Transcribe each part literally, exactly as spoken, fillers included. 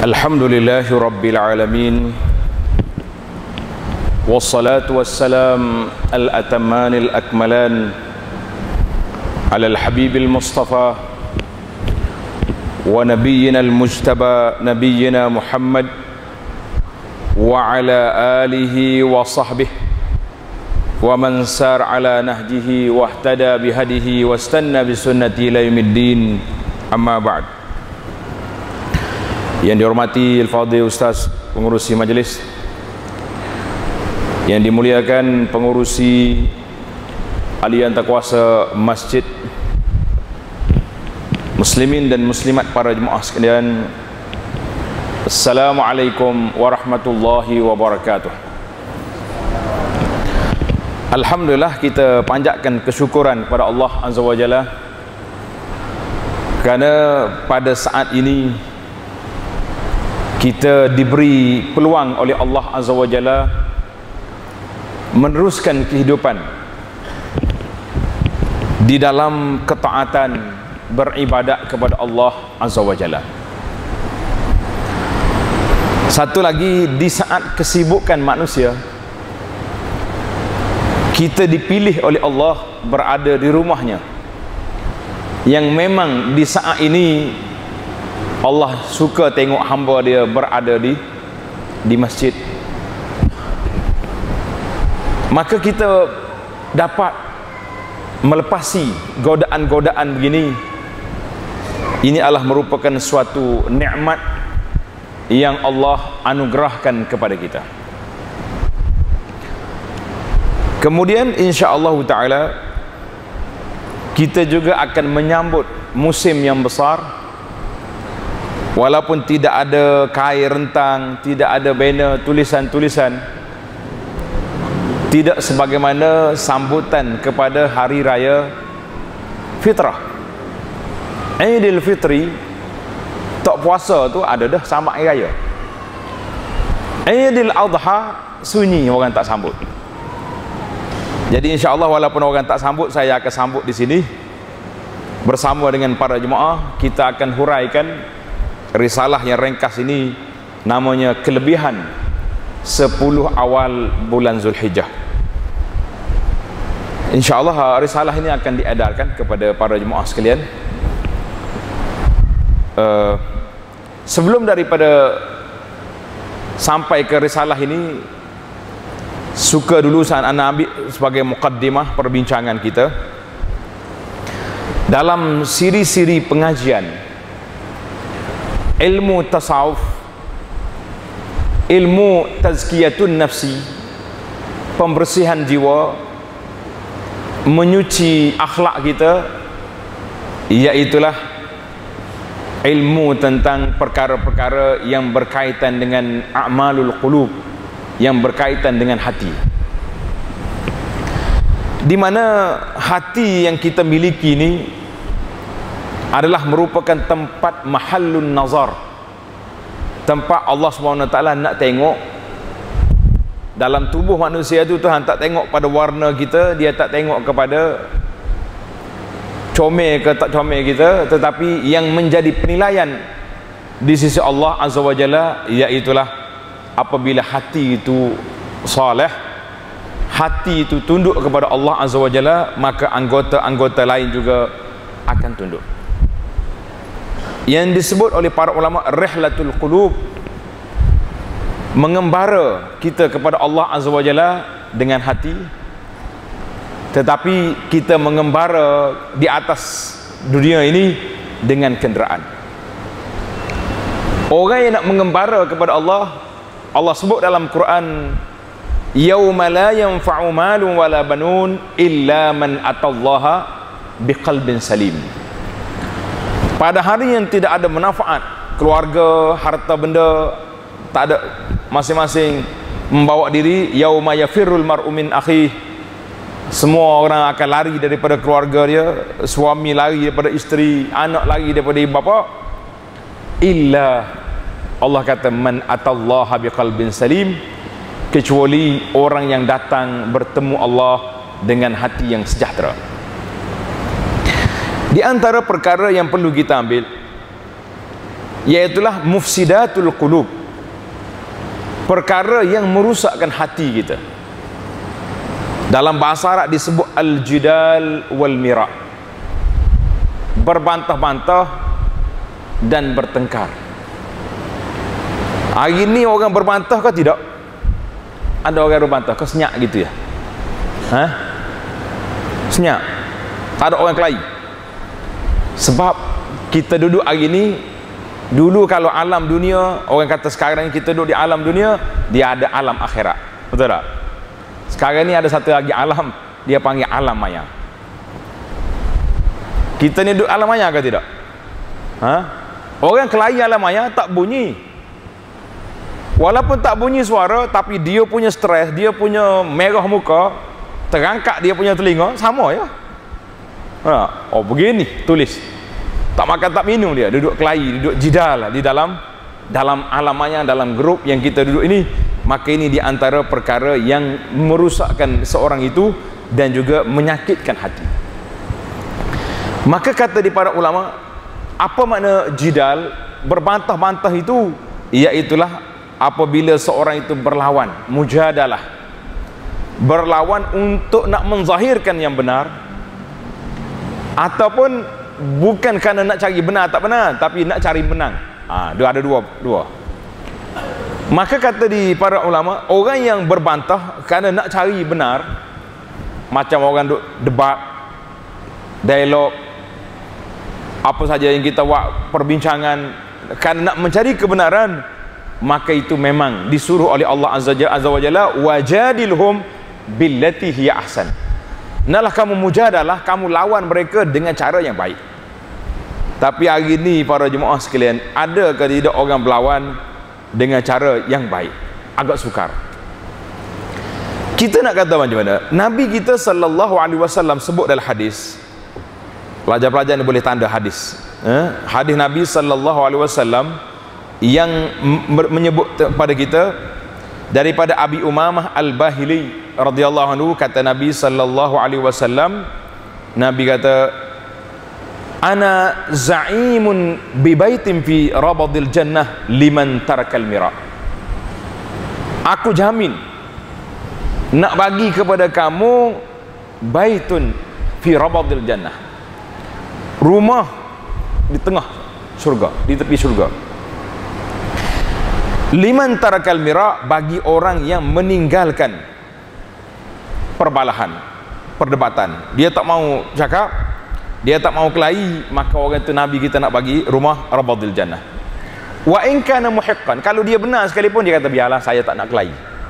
Alhamdulillahi Rabbil Alamin, wassalatu wassalam al-atamani al-akmalan ala al-habibil mustafa wa nabiyyina al-mujtaba nabiyyina Muhammad wa ala alihi wa sahbihi wa man sar ala nahjihi wa ihtada bihadihi wa istanna bisunnati ila yaumiddin. Amma ba'd. Yang dihormati Al-Fadhil Ustaz pengurusi majlis, yang dimuliakan pengurusi Alian Takwasa Masjid, muslimin dan muslimat para jemaah sekalian, Assalamualaikum warahmatullahi wabarakatuh. Alhamdulillah, kita panjatkan kesyukuran kepada Allah Azza wa Jalla kerana pada saat ini kita diberi peluang oleh Allah Azza wa Jalla meneruskan kehidupan di dalam ketaatan beribadat kepada Allah Azza wa Jalla. Satu lagi, di saat kesibukan manusia, kita dipilih oleh Allah berada di rumahnya, yang memang di saat ini Allah suka tengok hamba dia berada di di masjid. Maka kita dapat melepasi godaan-godaan begini. Ini adalah merupakan suatu nikmat yang Allah anugerahkan kepada kita. Kemudian insya-Allah taala kita juga akan menyambut musim yang besar. Walaupun tidak ada kain rentang, tidak ada banner tulisan-tulisan, tidak sebagaimana sambutan kepada hari raya fitrah. Aidil Fitri, tak puasa tu ada dah sambut hari raya. Aidil Adha sunyi, orang tak sambut. Jadi insya-Allah walaupun orang tak sambut, saya akan sambut di sini bersama dengan para jemaah. Kita akan huraikan risalah yang ringkas ini, namanya kelebihan sepuluh awal bulan Zulhijjah. InsyaAllah risalah ini akan diedarkan kepada para jemaah sekalian. uh, Sebelum daripada sampai ke risalah ini, suka dulu saya nak ambil sebagai muqaddimah perbincangan kita dalam siri-siri pengajian ilmu tasawuf, ilmu tazkiyatun nafsi, pembersihan jiwa, menyuci akhlak kita, iaitulah ilmu tentang perkara-perkara yang berkaitan dengan a'malul qulub, yang berkaitan dengan hati, di mana hati yang kita miliki ini adalah merupakan tempat mahallun nazar, tempat Allah subhanahu wa taala nak tengok dalam tubuh manusia itu. Tuhan tak tengok pada warna kita, dia tak tengok kepada comel ke tak comel kita, tetapi yang menjadi penilaian di sisi Allah Azza wa Jalla iaitulah apabila hati itu soleh, hati itu tunduk kepada Allah Azza wa Jalla, maka anggota-anggota lain juga akan tunduk. Yang disebut oleh para ulama rihlatul qulub, mengembara kita kepada Allah Azza wa Jalla dengan hati, tetapi kita mengembara di atas dunia ini dengan kenderaan. Orang yang nak mengembara kepada Allah, Allah sebut dalam Quran, yauma la yanfa'u malun wala banun illa man atallaha biqalbin salim. Pada hari yang tidak ada manfaat, keluarga, harta benda, tak ada, masing-masing membawa diri. Yauma yafirrul mar'u min akhihi, semua orang akan lari daripada keluarga dia, suami lari daripada isteri, anak lari daripada ibu bapa, illa, Allah kata, man atallaha biqalbin salim, kecuali orang yang datang bertemu Allah dengan hati yang sejahtera. Di antara perkara yang perlu kita ambil, iaitulah mufsidatul qulub, perkara yang merusakkan hati kita. Dalam bahasa Arab disebut al-jidal wal mira', berbantah-bantah dan bertengkar. Hari ni orang berbantah ke tidak? Ada orang berbantah ke senyap gitu ya? Ha? Senyap. Tak ada orang kelahi. Sebab kita duduk hari ni, dulu kalau alam dunia, orang kata sekarang kita duduk di alam dunia, dia ada alam akhirat. Betul tak? Sekarang ni ada satu lagi alam, dia panggil alam maya. Kita ni duduk alam maya ke tidak? Ha? Orang kelahi alam maya tak bunyi. Walaupun tak bunyi suara, tapi dia punya stres, dia punya merah muka, terangkat dia punya telinga, sama ya. Ha? Oh begini tulis. Tak makan tak minum dia, duduk kelahi, duduk jidal di dalam dalam alam maya, dalam grup yang kita duduk ini. Maka ini di antara perkara yang merusakkan seorang itu dan juga menyakitkan hati. Maka kata di para ulama, apa makna jidal, berbantah-bantah itu? Iaitulah apabila seorang itu berlawan, mujadalah, berlawan untuk nak menzahirkan yang benar, ataupun bukan kerana nak cari benar tak benar, tapi nak cari menang. Ah, ha, ada dua dua. Maka kata di para ulama, orang yang berbantah kerana nak cari benar, macam orang duk debat, dialog, apa saja yang kita buat perbincangan kerana nak mencari kebenaran, maka itu memang disuruh oleh Allah Azza wa Jalla, wajadilhum billati hiya ahsan. Nalah kamu mujadalah, kamu lawan mereka dengan cara yang baik. Tapi hari ini para jemaah sekalian, ada ke tidak orang berlawan dengan cara yang baik? Agak sukar. Kita nak kata macam mana? Nabi kita sallallahu alaihi wasallam sebut dalam hadis, pelajar-pelajar ni boleh tanda hadis, eh? Hadis Nabi sallallahu alaihi wasallam yang menyebut kepada kita daripada Abi Umamah Al-Bahili radhiyallahu anhu, kata Nabi sallallahu alaihi wasallam, Nabi kata, ana za'imun bi baitin fi rabadil jannah liman tarakal mira. Aku jamin nak bagi kepada kamu baitun fi rabadil jannah, rumah di tengah surga, di tepi surga, liman tarakal mira, bagi orang yang meninggalkan perbalahan, perdebatan. Dia tak mau cakap, dia tak mau kelahi, maka orang itu Nabi kita nak bagi rumah rabadil jannah. Wa in kana muhiqqan, kalau dia benar sekalipun dia kata biarlah, saya tak nak kelahi.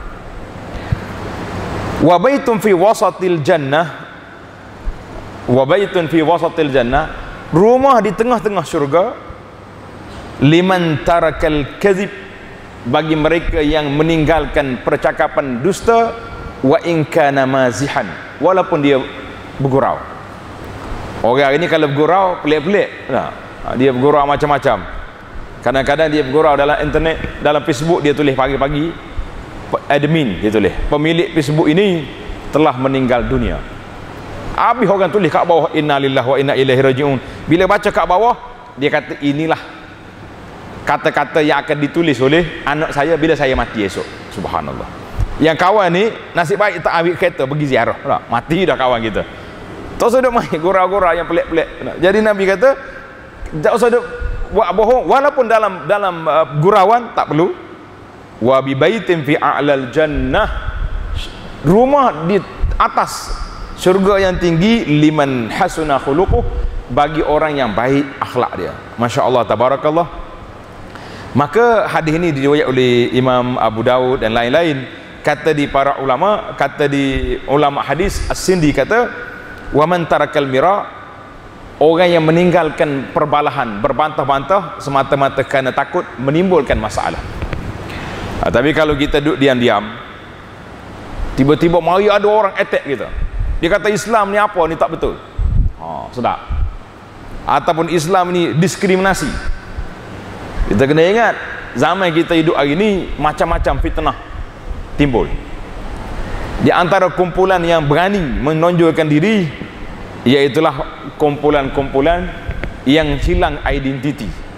Wa baitun fi wasatil jannah, wa baitun fi wasatil jannah, rumah di tengah-tengah syurga, liman tarakal kadhib, bagi mereka yang meninggalkan percakapan dusta, wa in kana mazihan, walaupun dia bergurau. Orang ini kalau bergurau pelik-pelik, nah, dia bergurau macam-macam. Kadang-kadang dia bergurau dalam internet, dalam Facebook, dia tulis pagi-pagi, admin dia tulis, pemilik Facebook ini telah meninggal dunia. Habis orang tulis kat bawah, inna lillahi wa inna ilaihi raji'un. Bila baca kat bawah, dia kata inilah kata-kata yang akan ditulis oleh anak saya bila saya mati esok. Subhanallah. Yang kawan ni nasib baik tak ambil kereta pergi ziarah, tak? Mati dah kawan kita. Tak usah duk main gurau-gurau yang pelik-pelik. Jadi Nabi kata, tak usah duk buat bohong, walaupun dalam dalam uh, gurauan tak perlu. Wa bi baitin fi a'lal jannah, rumah di atas syurga yang tinggi, liman hasuna khuluquh, bagi orang yang baik akhlak dia. Masya-Allah, tabarakallah. Maka hadis ini diriwayat oleh Imam Abu Daud dan lain-lain. Kata di para ulama, kata di ulama hadis As-Sindi kata, wa man tarakal mira, orang yang meninggalkan perbalahan, berbantah-bantah semata-mata kerana takut menimbulkan masalah. Ha, tapi kalau kita duduk diam-diam, tiba-tiba mari ada orang attack kita, dia kata Islam ni apa ni tak betul, ha, sedap. Ataupun Islam ni diskriminasi. Kita kena ingat, zaman kita hidup hari ni macam-macam fitnah timbul. Di antara kumpulan yang berani menonjolkan diri, iaitulah kumpulan-kumpulan yang hilang identiti.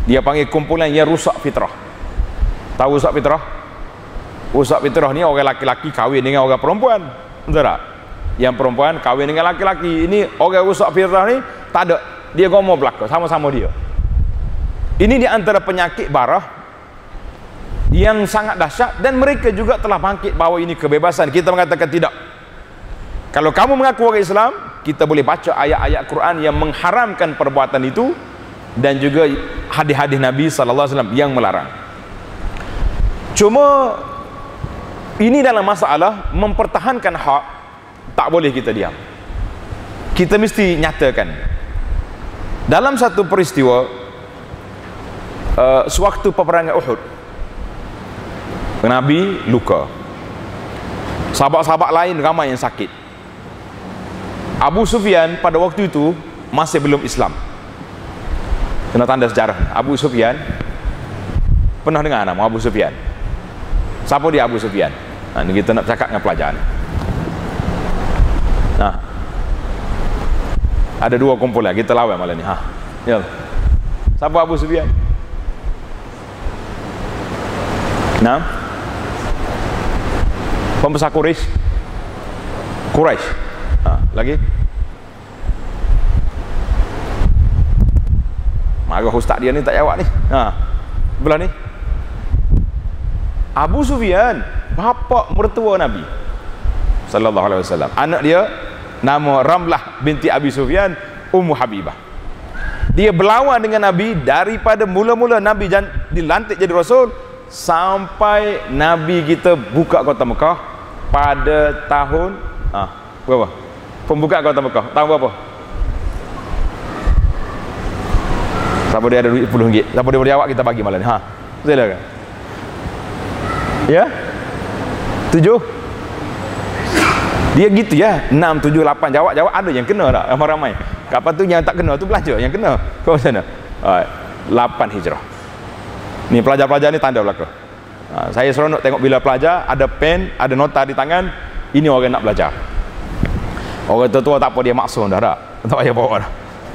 Dia panggil kumpulan yang rusak fitrah. Tahu rusak fitrah? Rusak fitrah ni orang laki-laki kahwin dengan orang perempuan, betul tak? Yang perempuan kahwin dengan laki-laki. Ini orang rusak fitrah ni tak ada, dia gomo belaka sama-sama dia. Ini di antara penyakit barah yang sangat dahsyat, dan mereka juga telah bangkit bahawa ini kebebasan. Kita mengatakan tidak. Kalau kamu mengaku orang Islam, kita boleh baca ayat-ayat Quran yang mengharamkan perbuatan itu, dan juga hadis-hadis Nabi sallallahu alaihi wasallam yang melarang. Cuma ini dalam masalah mempertahankan hak, tak boleh kita diam. Kita mesti nyatakan. Dalam satu peristiwa uh, sewaktu peperangan Uhud, Nabi luka, sahabat-sahabat lain ramai yang sakit. Abu Sufyan pada waktu itu masih belum Islam. Kena tanda sejarah. Abu Sufyan, pernah dengar nama Abu Sufyan? Siapa dia Abu Sufyan? Nah, ini kita nak cakap dengan pelajar ni. Nah, ada dua kumpulan, kita lawan malam ni. Ha, ya. Siapa Abu Sufyan? Nah, pembesar Quraisy. Quraisy. Ha, lagi? Marah ustaz dia ni tak jawab ni. Ha, belah ni. Abu Sufyan, bapa mertua Nabi sallallahu alaihi wasallam. Anak dia nama Ramlah binti Abi Sufyan, Ummu Habibah. Dia berlawan dengan Nabi daripada mula-mula Nabi dilantik jadi Rasul sampai Nabi kita buka kota Mekah pada tahun ah berapa? Pembukaan kota Mekah tahun berapa? Siapa dia ada duit sepuluh ringgit? Siapa dia boleh jawab, kita bagi malam ni. Ha, silakan. Ya? Tujuh? Dia gitu ya, enam, tujuh, lapan, jawab-jawab ada yang kena tak? Ramai-ramai. Kapan tu yang tak kena tu belajar, yang kena. Kau sana. Alright. lapan hijrah. Ni pelajar-pelajar ni tanda belaka. Ha, saya seronok tengok bila pelajar ada pen, ada nota di tangan, ini orang nak belajar. Orang tua-tua tak apa, dia maksum dah tak? Tak payah bawa dah.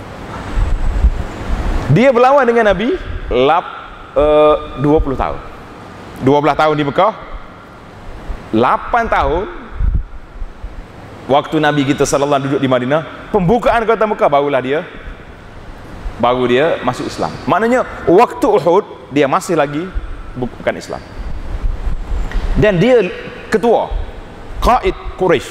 Dia berlawan dengan Nabi lap, uh, dua puluh tahun. dua belas tahun di Mekah, lapan tahun waktu Nabi kita sallallahu alaihi wasallam duduk di Madinah, pembukaan kota Mekah barulah dia baru dia masuk Islam. Maknanya waktu Uhud dia masih lagi bukan Islam. Dan dia ketua qaid Quraisy.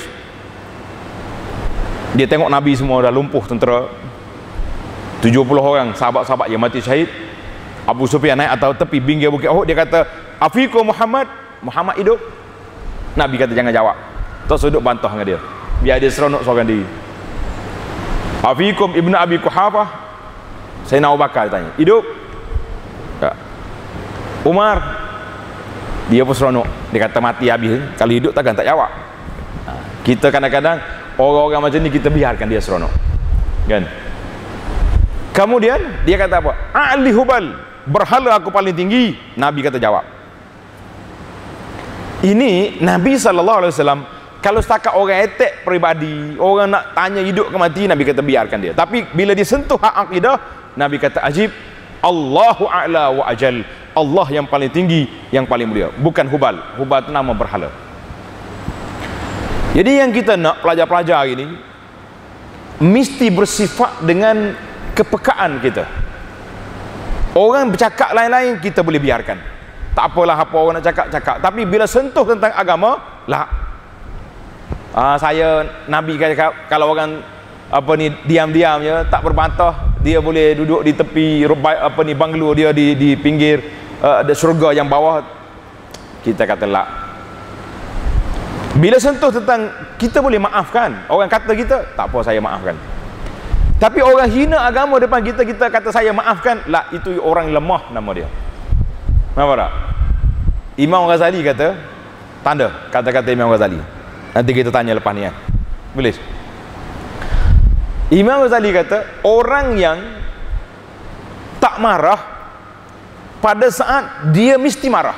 Dia tengok Nabi semua dah lumpuh tentera, tujuh puluh orang sahabat-sahabat yang mati syahid. Abu Sufyan naik atau tepi pinggir bukit Uhud, dia kata, "Afikum Muhammad." Muhammad hidup. Nabi kata jangan jawab. Tak sudut bantah dengan dia. Biar dia seronok seorang diri. "Afikum Ibnu Abi Quhafah." Sayyidina Abu Bakar tanya, "Hidup?" Tak. Umar, dia pun seronok. Dia kata mati habis. Kalau hidup takkan tak jawab. Kita kadang-kadang orang-orang macam ni kita biarkan dia seronok. Kan? Kemudian dia kata apa? "Ali Hubal, berhala aku paling tinggi." Nabi kata jawab. Ini Nabi sallallahu alaihi wasallam, kalau setakat orang etek peribadi, orang nak tanya hidup ke mati, Nabi kata biarkan dia. Tapi bila dia sentuh hak akidah, Nabi kata ajib, Allahu a'la wa ajal. Allah yang paling tinggi, yang paling mulia, bukan Hubal. Hubal itu nama berhala. Jadi yang kita nak pelajar-pelajar hari ini mesti bersifat dengan kepekaan kita. Orang bercakap lain-lain kita boleh biarkan, tak apalah apa orang nak cakap, cakap. Tapi bila sentuh tentang agama, lah ah, saya Nabi kata kalau orang apa ni diam-diam ya, tak berbantah, dia boleh duduk di tepi apa ni banglo dia di di pinggir uh, ada syurga yang bawah. Kita kata lah, bila sentuh tentang kita boleh maafkan. Orang kata kita, tak apa saya maafkan. Tapi orang hina agama depan kita, kita kata saya maafkan, lah itu orang lemah nama dia. Nampak tak? Imam Ghazali kata, tanda kata-kata Imam Ghazali. Nanti kita tanya lepas ni kan. Boleh? Imam Ghazali kata, orang yang tak marah pada saat dia mesti marah.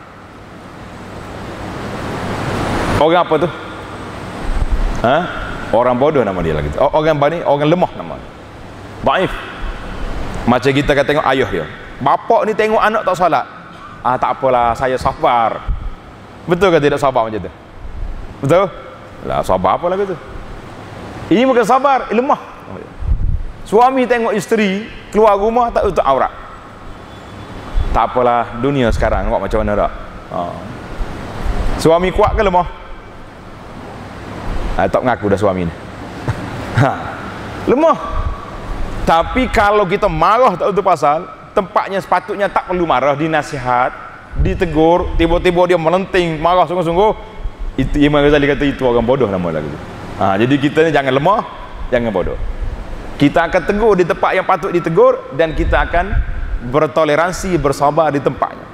Orang apa tu? Ha? Orang bodoh nama dia lagi. Orang bani, orang lemah nama dia. Baif. Macam kita kata tengok ayah dia. Bapak ni tengok anak tak solat, ah tak apalah, saya sabar. Betul ke tidak sabar macam tu? Betul? Lah sabar apa lagi tu? Ini bukan sabar, ini lemah. Suami tengok isteri keluar rumah tak tutup aurat. Tak apalah, dunia sekarang buat macam mana tak? Ha. Suami kuat ke lemah? Ha, tak mengaku dah suami ni. Ha. Lemah. Tapi kalau kita marah tak tutup pasal, tempatnya sepatutnya tak perlu marah, dinasihat, ditegur, tiba-tiba dia melenting, marah sungguh-sungguh, itu Imam Ghazali kata itu orang bodoh nama lagi. Ha, jadi kita ni jangan lemah, jangan bodoh. Kita akan tegur di tempat yang patut ditegur, dan kita akan bertoleransi, bersabar di tempatnya.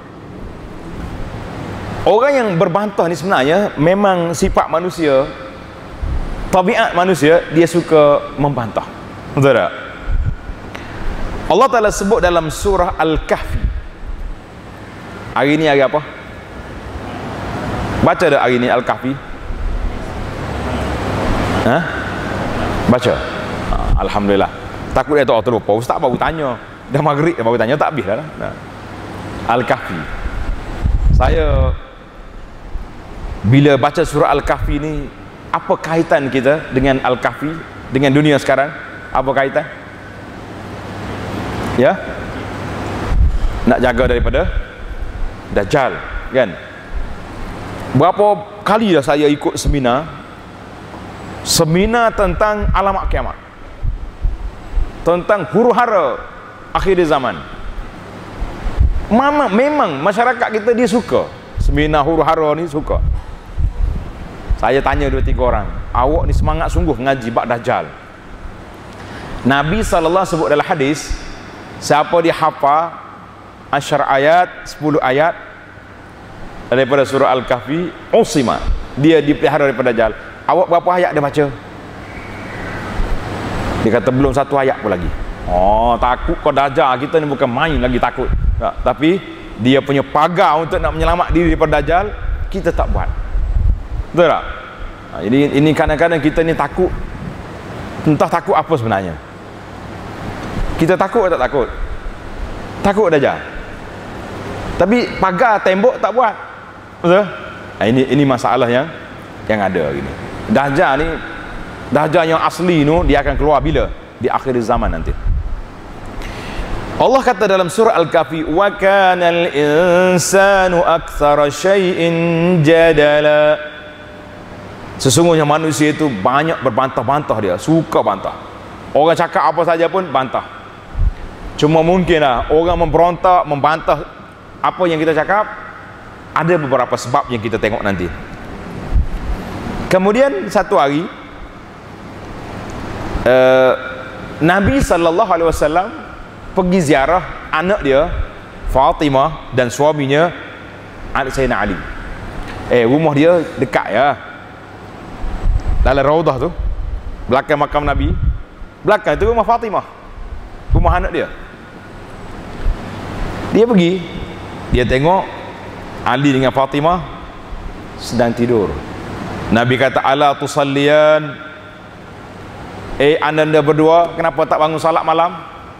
Orang yang berbantah ni sebenarnya memang sifat manusia, tabiat manusia, dia suka membantah. Betul tak? Allah Ta'ala sebut dalam surah Al-Kahfi. Hari ni hari apa? Baca dah hari ni Al-Kahfi? Ha? Baca? Ha, Alhamdulillah. Takut dia tak terlupa. Ustaz baru tanya. Dah maghrib dah baru tanya, tak habis dah. Nah. Al-Kahfi. Saya bila baca surah Al-Kahfi ni, apa kaitan kita dengan Al-Kahfi, dengan dunia sekarang? Apa kaitan? Ya? Nak jaga daripada Dajjal, kan? Berapa kali dah saya ikut seminar seminar tentang alamat kiamat, tentang huru-hara akhir zaman. Mama, memang masyarakat kita dia suka seminar huru-hara ni, suka. Saya tanya dua tiga orang, awak ni semangat sungguh mengaji bab Dajjal. Nabi sallallahu alaihi wasallam sebut dalam hadis, siapa dia hafal asyar ayat, sepuluh ayat daripada surah Al-Kahfi, usima, dia dipelihara daripada Dajjal. Awak berapa ayat dia baca? Dia kata belum satu ayat pun lagi. Oh, takut kau Dajjal. Kita ni bukan main lagi takut. Tak, tapi dia punya pagar untuk nak menyelamat diri daripada Dajjal, kita tak buat. Betul tak? Ha, jadi ini kadang-kadang kita ni takut, entah takut apa sebenarnya. Kita takut atau tak takut? Takut Dajjal. Tapi pagar tembok tak buat. Betul? Ha, ini ini masalah yang yang ada gini. Dajjal ni, Dajjal yang asli tu dia akan keluar bila? Di akhir zaman nanti. Allah kata dalam surah Al-Kahfi, wa kanal insanu aktsara syai'in jadala. Sesungguhnya manusia itu banyak berbantah-bantah, dia suka bantah. Orang cakap apa saja pun bantah. Cuma mungkinlah orang memberontak, membantah apa yang kita cakap, ada beberapa sebab yang kita tengok nanti. Kemudian satu hari uh, Nabi sallallahu alaihi wasallam pergi ziarah anak dia Fatimah dan suaminya anak Sayyidina Ali. Eh, rumah dia dekat ya, dalam Raudah tu, belakang makam Nabi, belakang itu rumah Fatimah, rumah anak dia. Dia pergi, dia tengok Ali dengan Fatimah sedang tidur. Nabi kata, ala tusalliyan, eh anda berdua kenapa tak bangun salat malam?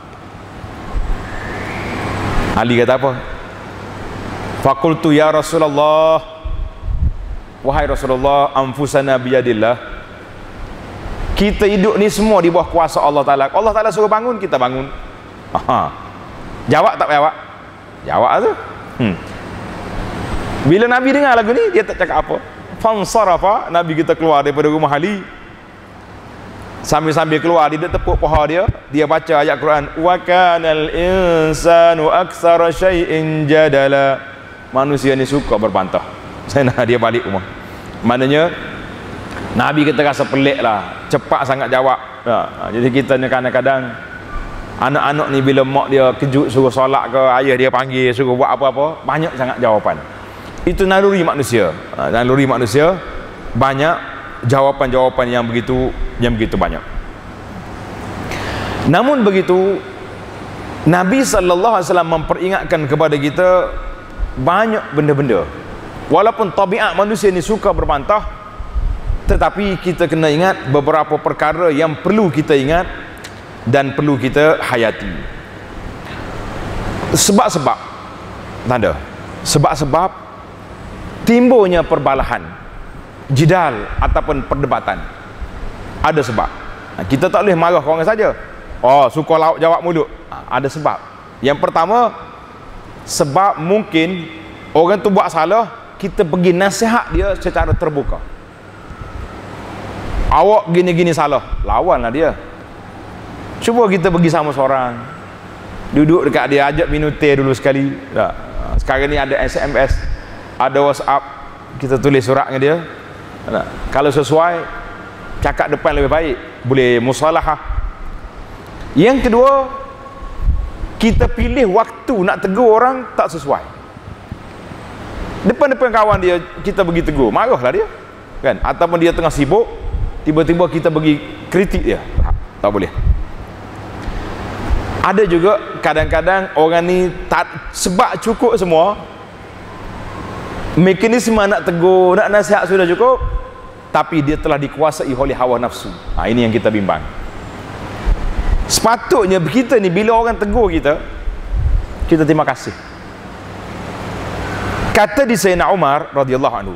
Ali kata apa? Fakultu ya Rasulullah, wahai Rasulullah, anfusana biyadillah, kita hidup ni semua di bawah kuasa Allah Ta'ala. Allah Ta'ala suruh bangun, kita bangun. Aha. Jawab tak jawab? Jawab tu. hmm. Bila Nabi dengar lagu ni, dia tak cakap apa. Fansarafa, Nabi kita keluar daripada rumah Ali. Sambil-sambil keluar, dia tepuk paha dia, dia baca ayat Quran, wa kanal insanu aktsara syai'in jadala. Manusia ni suka berbantah. Saya nak dia balik rumah. Maknanya Nabi kita rasa pelik lah, cepat sangat jawab. Ha, jadi kita ni kadang-kadang anak-anak ni bila mak dia kejut suruh solat ke, ayah dia panggil suruh buat apa-apa, banyak sangat jawapan. Itu naluri manusia. Ha, naluri manusia, banyak jawapan-jawapan yang begitu yang begitu banyak. Namun begitu, Nabi sallallahu alaihi wasallam memperingatkan kepada kita banyak benda-benda. Walaupun tabiat manusia ni suka berbantah, tetapi kita kena ingat beberapa perkara yang perlu kita ingat dan perlu kita hayati. Sebab-sebab tanda sebab-sebab timbulnya perbalahan, jidal ataupun perdebatan, ada sebab. Kita tak boleh marah orang saja, oh suka lauk jawab mulut. Ada sebab. Yang pertama, sebab mungkin orang tu buat salah, kita pergi nasihat dia secara terbuka. Awak gini-gini salah, lawanlah dia. Cuba kita pergi sama seorang, duduk dekat dia, ajak minum teh dulu sekali. Tak. Sekarang ni ada S M S, ada WhatsApp, kita tulis surat dengan dia. Tak. Kalau sesuai, cakap depan lebih baik, boleh musalahah. Yang kedua, kita pilih waktu nak tegur orang tak sesuai. Depan-depan kawan dia kita pergi tegur, marahlah dia, kan? Ataupun dia tengah sibuk, tiba-tiba kita pergi kritik dia, tak, tak boleh. Ada juga kadang-kadang orang ni tak sebab cukup semua, mekanisme nak tegur, nak nasihat sudah cukup, tapi dia telah dikuasai oleh hawa nafsu. Ha, ini yang kita bimbang. Sepatutnya kita ni bila orang tegur kita, kita terima kasih. Kata di Sayyidina Umar radhiyallahu anhu,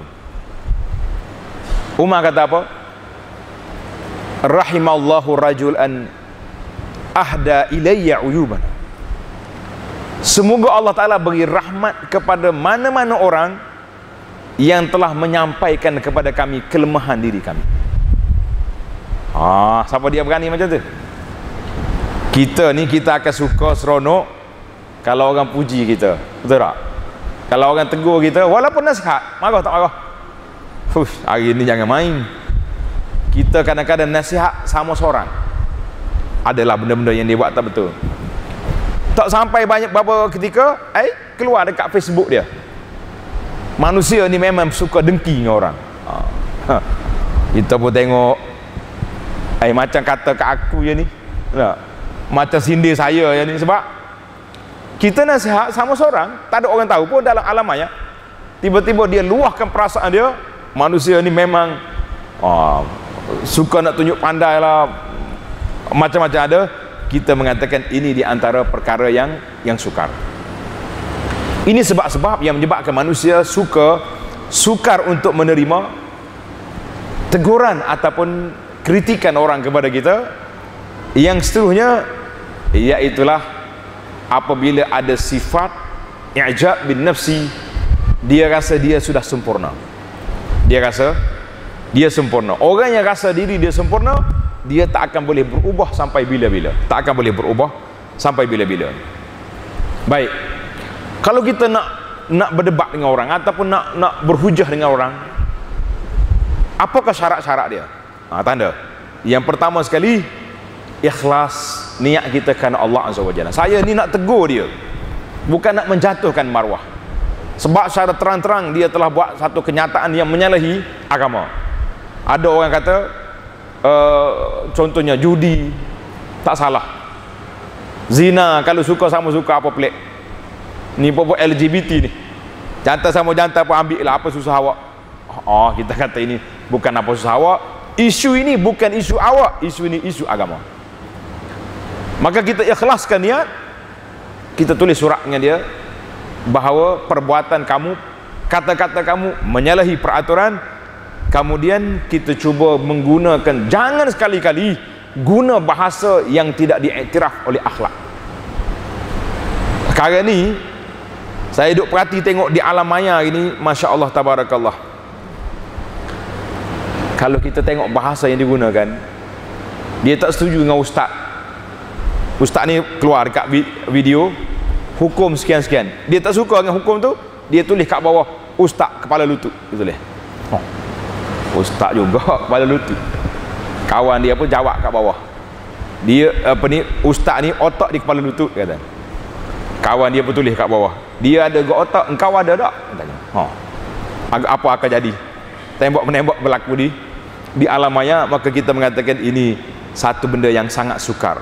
Umar kata apa? Rahimallahu rajulan ahda ilayya uyuban. Semoga Allah Ta'ala beri rahmat kepada mana-mana orang yang telah menyampaikan kepada kami kelemahan diri kami. Ah, siapa dia berani macam tu? Kita ni kita akan suka seronok kalau orang puji kita, betul tak? Kalau orang tegur kita, walaupun nasihat, marah tak marah. Fuh, hari ni jangan main. Kita kadang-kadang nasihat sama seorang, adalah benda-benda yang dia buat tak betul. Tak sampai banyak beberapa ketika, eh keluar dekat Facebook dia, manusia ni memang suka dengki dengan orang. Ha. Kita pun tengok, eh macam kata kat aku je ni, tak? Macam sindir saya je ni. Sebab kita nasihat sama seorang, tak ada orang tahu pun dalam alam maya, tiba-tiba dia luahkan perasaan dia. Manusia ni memang oh, suka nak tunjuk pandai lah, macam-macam ada. Kita mengatakan ini di antara perkara yang yang sukar. Ini sebab-sebab yang menyebabkan manusia suka sukar untuk menerima teguran ataupun kritikan orang kepada kita. Yang seterusnya, iaitulah apabila ada sifat i'jab bin nafsi, dia rasa dia sudah sempurna. Dia rasa dia sempurna. Orang yang rasa diri dia sempurna, dia tak akan boleh berubah sampai bila-bila. Tak akan boleh berubah sampai bila-bila. Baik. Kalau kita nak nak berdebat dengan orang ataupun nak nak berhujah dengan orang, apakah syarat-syarat dia? Ha, tanda. Yang pertama sekali, ikhlas niat kita kerana Allah Azza wa Jalla. Saya ni nak tegur dia, bukan nak menjatuhkan maruah. Sebab secara terang-terang dia telah buat satu kenyataan yang menyalahi agama. Ada orang kata uh, contohnya judi tak salah, zina kalau suka sama suka apa pelik. Ni pokok L G B T ni, jantan sama jantan pun ambil lah, apa susah awak? Oh, kita kata ini bukan apa susah awak. Isu ini bukan isu awak, isu ini isu agama. Maka kita ikhlaskan niat, kita tulis surat dengan dia bahawa perbuatan kamu, kata-kata kamu menyalahi peraturan. Kemudian kita cuba menggunakan, jangan sekali-kali guna bahasa yang tidak diiktiraf oleh akhlak. Sekarang ni saya duduk perhati tengok di alam maya ini, Masya Allah tabarakallah. Kalau kita tengok bahasa yang digunakan, dia tak setuju dengan ustaz. Ustaz ni keluar dekat video hukum sekian-sekian, dia tak suka dengan hukum tu, dia tulis kat bawah ustaz kepala lutut, dia tulis. Oh, ustaz juga kepala lutut. Kawan dia pun jawab kat bawah, dia apa ni, ustaz ni otak di kepala lutut, kata. Kawan dia pun tulis kat bawah, dia ada ke otak, engkau ada tak? Tanya. Ha. Apa akan jadi? Tembak-menembak berlaku di di alam maya. Maka kita mengatakan ini satu benda yang sangat sukar.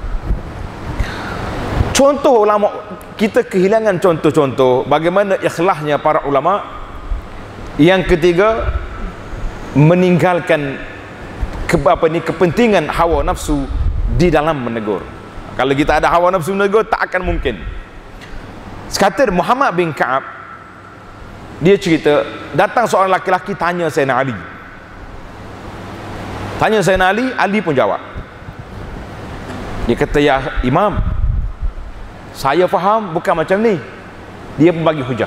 Contoh ulama, kita kehilangan contoh-contoh bagaimana ikhlasnya para ulama. Yang ketiga, meninggalkan ke, apa ni, kepentingan hawa nafsu di dalam menegur. Kalau kita ada hawa nafsu menegur, tak akan mungkin. Sekata Muhammad bin Ka'ab, dia cerita, datang seorang laki-laki tanya Sayyidina Ali. Tanya Sayyidina Ali, Ali pun jawab. Dia kata, ya Imam, saya faham bukan macam ni. Dia pun bagi hujah.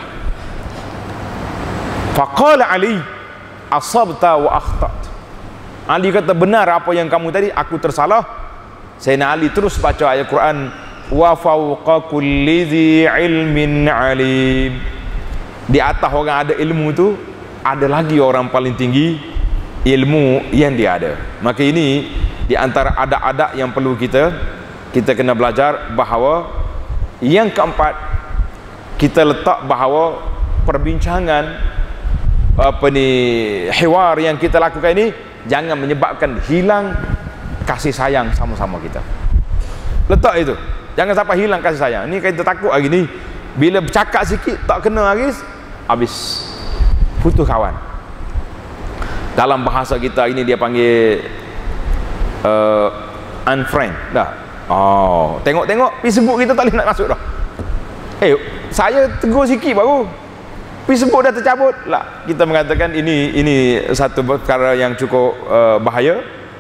Faqala Ali, asabta wa akhtat. Ali kata, benar apa yang kamu tadi, aku tersalah. Sayyidina Ali terus baca ayat Quran, wa fawqa kulli dzi ilmin alim. Di atas orang ada ilmu tu, ada lagi orang paling tinggi ilmu yang dia ada. Maka ini di antara adab-adab yang perlu kita kita kena belajar, bahawa yang keempat, kita letak bahawa perbincangan apa ni, hiwar yang kita lakukan ini jangan menyebabkan hilang kasih sayang sama-sama kita. Letak itu, jangan sampai hilang kasih sayang. Ini kita takut hari ni, bila bercakap sikit tak kena habis, habis putus kawan. Dalam bahasa kita ini dia panggil uh, unfriend dah. Oh, tengok-tengok Facebook kita tak boleh nak masuk dah. Eh, saya tegur sikit baru Facebook dah tercabut lah. Kita mengatakan ini ini satu perkara yang cukup uh, bahaya.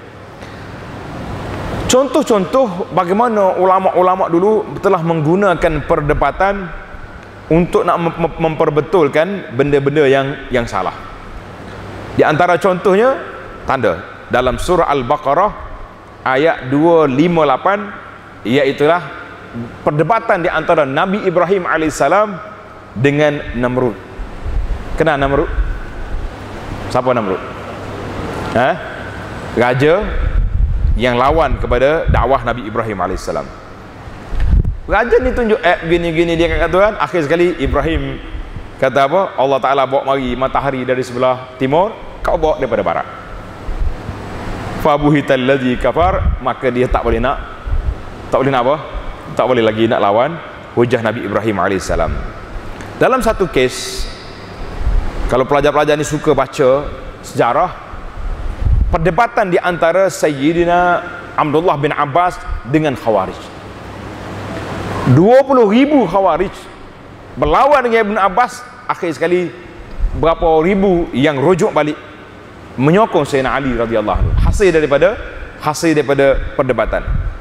Contoh-contoh bagaimana ulama-ulama dulu telah menggunakan perdebatan untuk nak mem memperbetulkan benda-benda yang yang salah. Di antara contohnya, tanda dalam surah Al-Baqarah ayat dua lima lapan, iaitulah perdebatan di antara Nabi Ibrahim alaihissalam dengan Namrud. Kenal Namrud? Siapa Namrud? Ha? Raja yang lawan kepada dakwah Nabi Ibrahim alaihissalam. Raja ni tunjuk eh, gini-gini dia kata Tuhan. Akhir sekali Ibrahim kata apa? Allah Ta'ala bawa mari matahari dari sebelah timur, kau bawa daripada barat. Fabuhital ladzi kafar, maka dia tak boleh nak tak boleh nak apa? Tak boleh lagi nak lawan hujah Nabi Ibrahim alaihissalam. Dalam satu kes, kalau pelajar-pelajar ni suka baca sejarah, perdebatan di antara Sayyidina Abdullah bin Abbas dengan Khawarij. dua puluh ribu Khawarij berlawan dengan Ibn Abbas. Akhir sekali berapa ribu yang rujuk balik menyokong Sayyidina Ali radhiyallahu anhu. Hasil daripada hasil daripada perdebatan.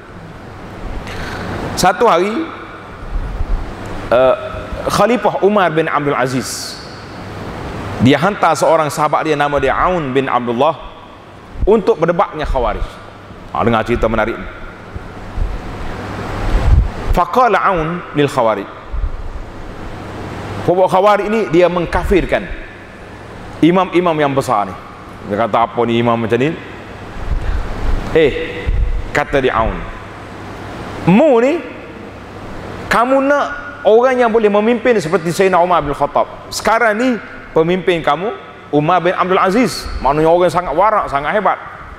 Satu hari uh, Khalifah Umar bin Abdul Aziz, dia hantar seorang sahabat dia nama dia Aun bin Abdullah untuk berdebat dengan Khawarij. Ha, dengar cerita menarik ni. Faqala Aun lil Khawarij. Pokok Khawarij ini dia mengkafirkan imam-imam yang besar ni. Dia kata, apa ni imam macam ni? Eh, kata dia Aun, mu ni, kamu nak orang yang boleh memimpin seperti Sayyidina Umar bin Khattab. Sekarang ni pemimpin kamu Umar bin Abdul Aziz, maknanya orang sangat warak, sangat hebat.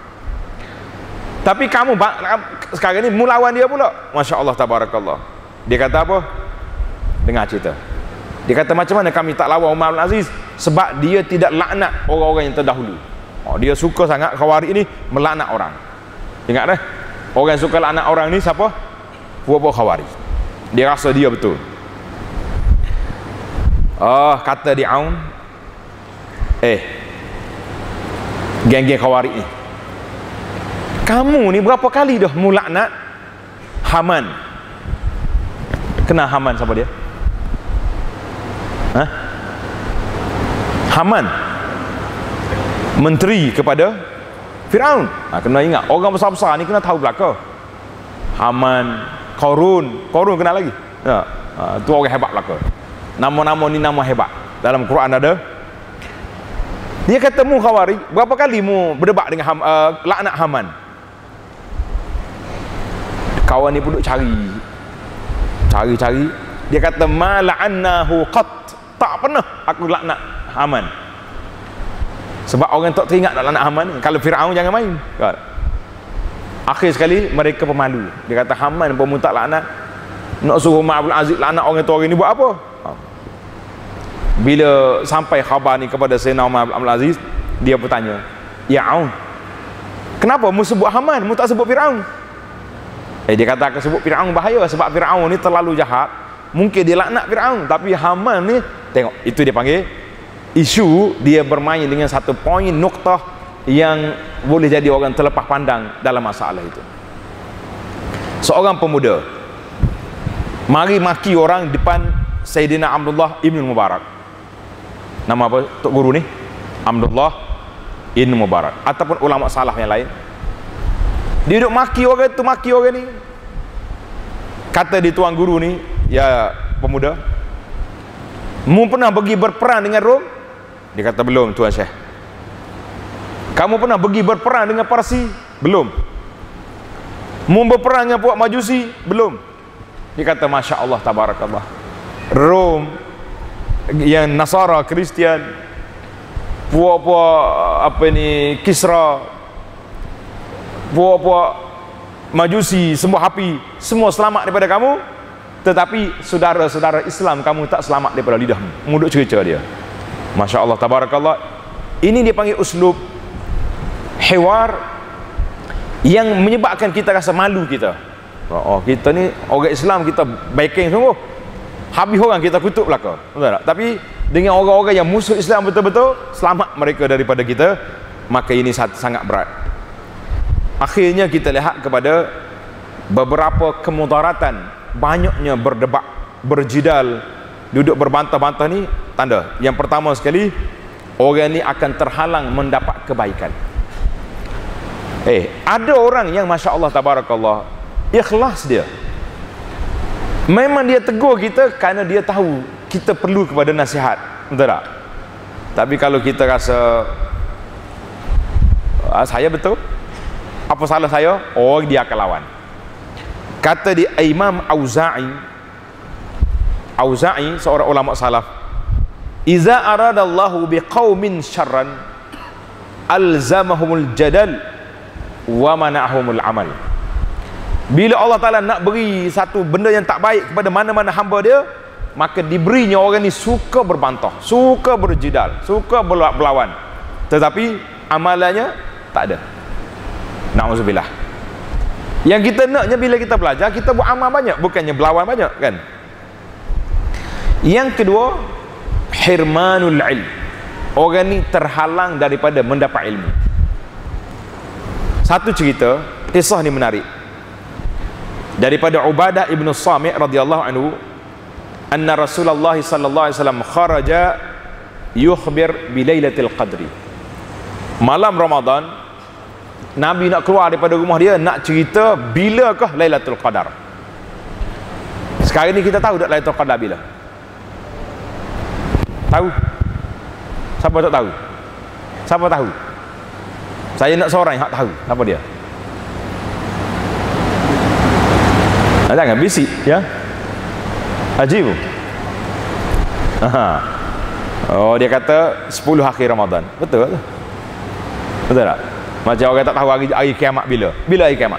Tapi kamu sekarang ni mu lawan dia pula. Masya Allah, tabarakallah. Dia kata apa? Dengar cerita. Dia kata, macam mana kami tak lawan Umar bin Aziz? Sebab dia tidak laknat orang-orang yang terdahulu. Oh, dia suka sangat Khawarij ini melaknat orang. Ingat dah, orang yang suka laknat orang ni siapa? Puak-puak Khawarij. Dia rasa dia betul. Oh, kata dia Aun, eh, geng-geng Khawarij ni, kamu ni berapa kali dah mu laknat Haman? Kenal Haman siapa dia? Hah? Haman, menteri kepada Firaun. Ha, kena ingat, orang besar-besar ni kena tahu belaka. Haman, Qarun, Qarun kenal lagi? Ya, ha, tu orang hebat belaka. Nama-nama ni nama hebat. Dalam Quran ada. Dia kata, mu Khawarij, berapa kali mu berdebat dengan Ham, uh, laknat Haman? Kawan ni pun duk cari. Cari-cari. Dia kata, ma la'annahu qat. Tak pernah aku laknat Haman. Sebab orang tak teringat nak laknat Haman. Kalau Firaun jangan main. Akhir sekali mereka pemalu. Dia kata, Haman pun mu tak laknat, nak suruh Umar bin Aziz laknat orang tu, orang ni buat apa? Bila sampai khabar ni kepada Sayyidina Umar bin Aziz, dia bertanya, ya Aun, kenapa mu sebut Haman, mu tak sebut Firaun? Eh, dia kata, aku sebut Firaun bahaya sebab Firaun ni terlalu jahat mungkin dia laknat Firaun, tapi Haman ni tengok, itu dia panggil isu dia bermain dengan satu poin noktah yang boleh jadi orang terlepas pandang dalam masalah itu. Seorang pemuda mari maki orang depan Sayyidina Abdullah Ibn Mubarak. Nama apa tok guru ni? Abdullah Ibn Mubarak, ataupun ulama salaf yang lain. Dia duduk maki orang tu, maki orang ni. Kata di tuan guru ni, ya pemuda, mu pernah pergi berperang dengan Rom? Dia kata belum tuan Syekh. Kamu pernah pergi berperang dengan Parsi? Belum. Mu berperang dengan puak Majusi? Belum. Dia kata Masya Allah tabarakallah, Rom yang Nasara Kristian, puak-puak apa ni Kisra, puak-puak Majusi, semua api, semua selamat daripada kamu, tetapi saudara-saudara Islam kamu tak selamat daripada lidahmu. Muduk cerita dia. Masya Allah tabarakallah. Ini dia panggil uslub hiwar yang menyebabkan kita rasa malu kita. Oh, kita ni orang Islam, kita baiking sungguh, habis orang kita kutuk belaka, betul tak? Tapi dengan orang-orang yang musuh Islam betul-betul, selamat mereka daripada kita, maka ini sangat berat. Akhirnya kita lihat kepada beberapa kemudaratan, banyaknya berdebat, berjidal, duduk berbantah-bantah ni tanda. Yang pertama sekali, orang ni akan terhalang mendapat kebaikan. Eh, ada orang yang Masya Allah tabarakallah, ikhlas dia. Memang dia tegur kita kerana dia tahu kita perlu kepada nasihat, betul tak? Tapi kalau kita rasa ah, saya betul, apa salah saya? Oh, dia akan lawan. Kata di Imam Auza'i, Auza'i seorang ulama salaf, iza aradallahu biqaumin syarran alzamahumul jadal wa mana'ahumul amal. Bila Allah Ta'ala nak beri satu benda yang tak baik kepada mana-mana hamba dia, maka diberinya orang ni suka berbantah, suka berjidal, suka berlawan, tetapi amalannya tak ada. Na'udzubillah. Yang kita naknya bila kita belajar, kita buat amal banyak, bukannya berlawan banyak, kan? Yang kedua, hirmanul ilm. Orang ni terhalang daripada mendapat ilmu. Satu cerita, kisah ni menarik. Daripada Ubadah ibn Samit radhiyallahu anhu, anna Rasulullah sallallahu alaihi wasallam kharaja yukhbir bi lailatul qadri. Malam Ramadan, Nabi nak keluar daripada rumah dia, nak cerita bilakah Lailatul Qadar. Sekarang ni kita tahu tak Lailatul Qadar bila? Tahu? Siapa tak tahu? Siapa tahu? Saya nak seorang yang tahu. Siapa dia? Ah, jangan bisik ya. Ajib. Aha. Oh, dia kata sepuluh akhir Ramadan. Betul tak? Betul tak? Macam orang tak tahu hari, hari kiamat bila. Bila hari kiamat?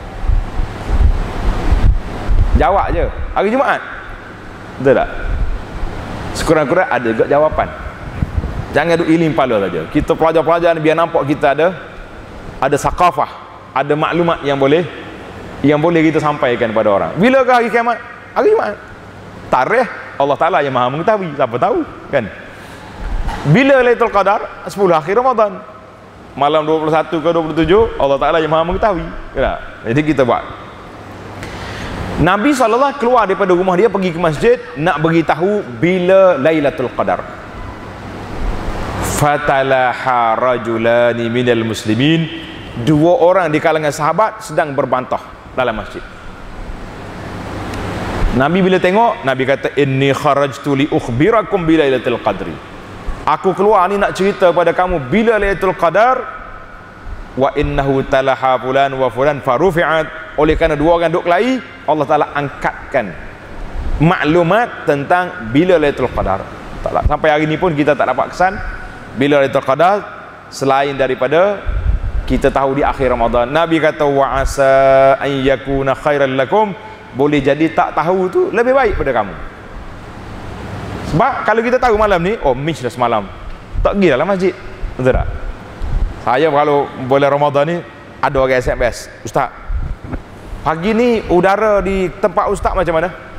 Jawab je. Hari Jumaat. Betul tak? Sekurang-kurang ada juga jawapan. Jangan duk iling pala saja. Kita pelajar-pelajar ni biar nampak kita ada ada sakafah, ada maklumat yang boleh yang boleh kita sampaikan kepada orang. Bilakah hari kiamat? Hari Jumaat. Tarikh Allah Ta'ala yang Maha mengetahui. Siapa tahu, kan? Bila Lailatul Qadar? sepuluh akhir Ramadan. Malam dua puluh satu ke dua puluh tujuh, Allah Ta'ala yang Maha mengetahui, kan? Jadi kita buat. Nabi sallallahu alaihi wasallam keluar daripada rumah dia, pergi ke masjid nak beritahu bila Lailatul Qadar. Fatalaha rajulani minal muslimin, dua orang di kalangan sahabat sedang berbantah dalam masjid. Nabi bila tengok, Nabi kata, inni kharajtu li ukhbirakum bi Lailatul Qadri. Aku keluar ni nak cerita kepada kamu bila Lailatul Qadar. Wa innahu talaha fulan wa fulan farufi'at. Oleh kerana dua orang duk kelahi, Allah Ta'ala angkatkan maklumat tentang bila Lailatul Qadar. Taklah, sampai hari ni pun kita tak dapat kesan bila Lailatul Qadar, selain daripada kita tahu di akhir Ramadan. Nabi kata wa asa an yakuna khairan lakum, boleh jadi tak tahu tu lebih baik pada kamu. Sebab kalau kita tahu malam ni, oh miss dah semalam, tak pergi dalam masjid, betul tak? Saya kalau bulan Ramadan ni ada orang S M S, Ustaz, pagi ni udara di tempat Ustaz macam mana?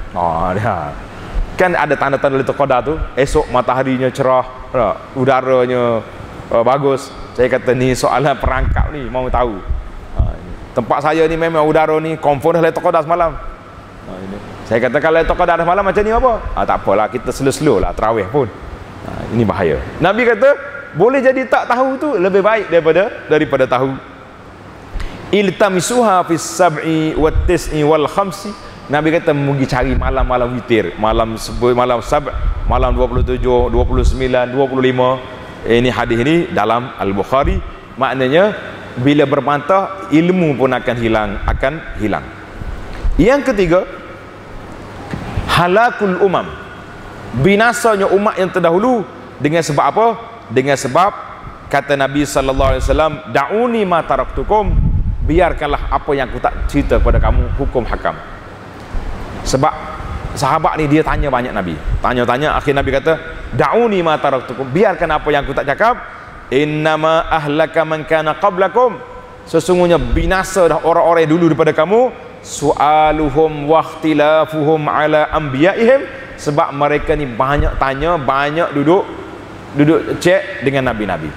Oh, dia. Kan ada tanda-tanda Lailatul Qadar tu, esok mataharinya cerah, udaranya uh, bagus. Saya kata ni soalan perangkap ni, mau tahu. Uh, tempat saya ni memang udara ni confirm dah Lailatul Qadar semalam. Uh, ini. Saya kata kalau Lailatul Qadar semalam macam ni apa? Ah, tak apalah, kita slow-slow lah tarawih pun. Uh, ini bahaya. Nabi kata boleh jadi tak tahu tu lebih baik daripada daripada tahu. Iltamisuha fis sab'i wat tis'i wal khamsi. Nabi kata pergi cari malam-malam witir, malam malam sab' malam dua puluh tujuh, dua puluh sembilan, dua puluh lima. Ini hadis ini dalam Al-Bukhari. Maknanya bila berbantah ilmu pun akan hilang, akan hilang. Yang ketiga, halakul umam. Binasanya umat yang terdahulu dengan sebab apa? Dengan sebab kata Nabi sallallahu alaihi wasallam, da'uni ma taraktukum, biarkanlah apa yang aku tak cerita kepada kamu, hukum hakam. Sebab sahabat ni dia tanya banyak Nabi, tanya-tanya, akhir Nabi kata da'uni ma taraktukum, biarkan apa yang aku tak cakap. Innama ahlaka man kana qablakum, sesungguhnya binasa dah orang-orang dulu daripada kamu, su'aluhum wa ikhtilafuhum ala anbiya'ihim, sebab mereka ni banyak tanya, banyak duduk duduk cek dengan nabi-nabi.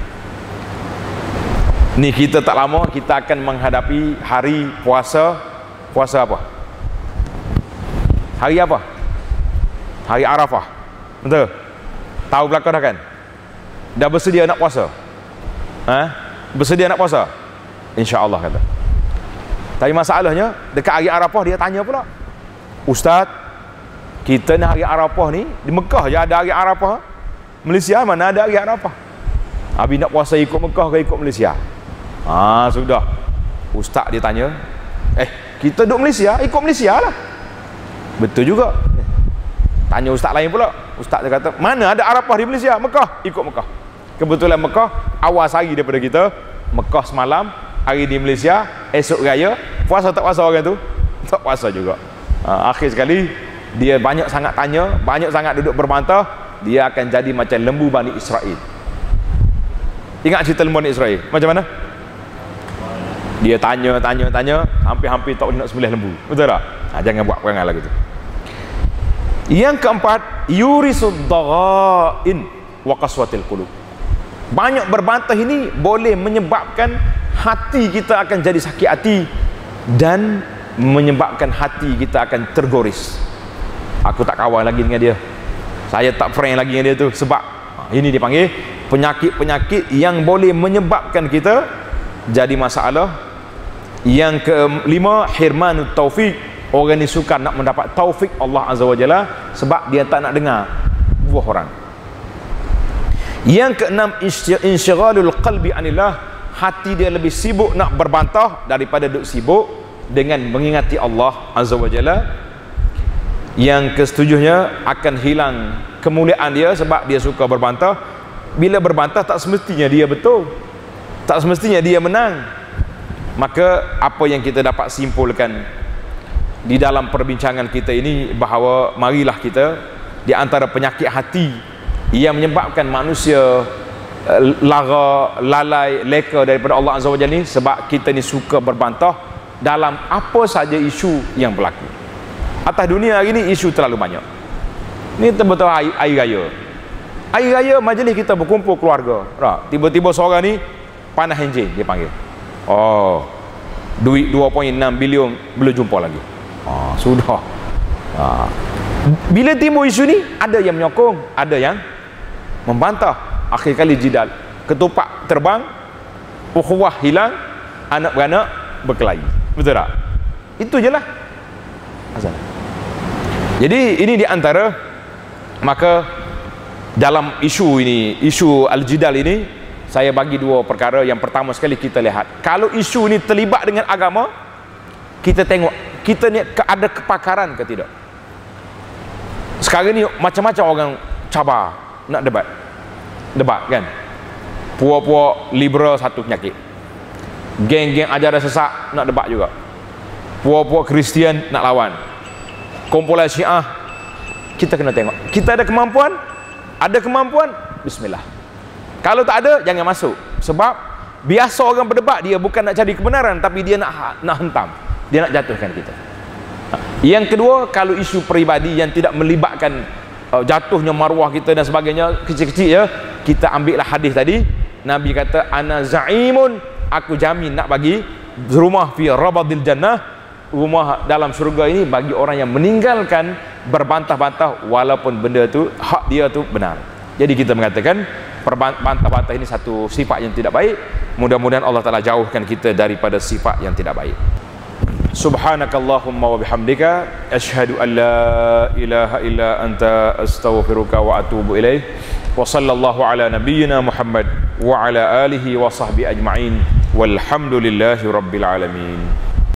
Ni kita tak lama kita akan menghadapi hari puasa. Puasa apa? Hari apa? Hari Arafah. Betul? Tahu belakang dah kan? Dah bersedia nak puasa? Ha? Bersedia nak puasa? InsyaAllah kata. Tapi masalahnya dekat hari Arafah dia tanya pula, Ustaz, kita ni hari Arafah ni di Mekah je ada hari Arafah, Malaysia mana ada hari Arafah? Habis nak puasa ikut Mekah ke ikut Malaysia? Ah, sudah. Ustaz dia tanya, eh kita duduk Malaysia, ikut Malaysia lah. Betul juga. Tanya ustaz lain pula, ustaz dia kata mana ada Arafah di Malaysia? Mekah, ikut Mekah. Kebetulan Mekah awal hari daripada kita, Mekah semalam, hari di Malaysia, esok raya. Puasa tak puasa orang tu? Tak puasa juga. Ha, akhir sekali dia banyak sangat tanya, banyak sangat duduk berbantah, dia akan jadi macam lembu Bani Israel. Ingat cerita lembu Bani Israel macam mana? Dia tanya, tanya, tanya, hampir-hampir tak nak sembelih lembu. Betul tak? Ha, jangan buat perangai lagi tu. Yang keempat, yurisud daghain wa qaswatil qulub. Banyak berbantah ini boleh menyebabkan hati kita akan jadi sakit hati dan menyebabkan hati kita akan tergoris. Aku tak kawan lagi dengan dia, saya tak friend lagi dengan dia tu, sebab ini dipanggil penyakit-penyakit yang boleh menyebabkan kita jadi masalah. Yang kelima, hirmanut taufik. Orang ni suka nak mendapat taufik Allah Azza wa Jalla sebab dia tak nak dengar buah orang. Yang keenam, insyighalul qalbi anillah. Hati dia lebih sibuk nak berbantah daripada duk sibuk dengan mengingati Allah Azza wa Jalla. Yang kesetujuhnya, akan hilang kemuliaan dia sebab dia suka berbantah. Bila berbantah tak semestinya dia betul, tak semestinya dia menang. Maka apa yang kita dapat simpulkan di dalam perbincangan kita ini, bahawa marilah kita, di antara penyakit hati yang menyebabkan manusia lara, lalai, leka daripada Allah Azza wa Jalla ni, sebab kita ni suka berbantah dalam apa saja isu yang berlaku. Atas dunia hari ni isu terlalu banyak. Ni betul-betul air, air raya. Air raya majlis kita berkumpul keluarga. Tiba-tiba seorang ni panah enjin dia panggil. Oh, duit dua perpuluhan enam bilion belum jumpa lagi. Ah, sudah. Ah. Bila timbul isu ni, ada yang menyokong, ada yang membantah. Akhir kali jidal, ketupat terbang, ukhuwah hilang, anak beranak berkelahi. Betul tak? Itu je lah asal. Jadi ini di antara, maka dalam isu ini, isu al-jidal ini, saya bagi dua perkara. Yang pertama sekali kita lihat, kalau isu ni terlibat dengan agama, kita tengok kita ni ada kepakaran ke tidak. Sekarang ni macam-macam orang cabar nak debat. Debat kan, puak-puak liberal satu penyakit, geng-geng ajaran sesat nak debat juga, puak-puak Kristian nak lawan, kumpulan Syiah. Kita kena tengok, kita ada kemampuan, ada kemampuan, bismillah. Kalau tak ada, jangan masuk. Sebab biasa orang berdebat, dia bukan nak cari kebenaran, tapi dia nak nak hentam, dia nak jatuhkan kita. Yang kedua, kalau isu peribadi yang tidak melibatkan uh, jatuhnya maruah kita dan sebagainya, kecil-kecil ya, kita ambillah hadis tadi. Nabi kata, ana za'imun, aku jamin nak bagi rumah fi rabadil jannah, rumah dalam surga ini bagi orang yang meninggalkan berbantah-bantah walaupun benda tu hak dia tu benar. Jadi kita mengatakan berbantah-bantah ini satu sifat yang tidak baik. Mudah-mudahan Allah Ta'ala jauhkan kita daripada sifat yang tidak baik. Subhanakallahumma wa bihamdika asyhadu an la ilaha illa anta astaghfiruka wa atubu ilaih. Wa sallallahu ala nabiyyina Muhammad wa ala alihi wa sahbihi ajma'in walhamdulillahi rabbil alamin.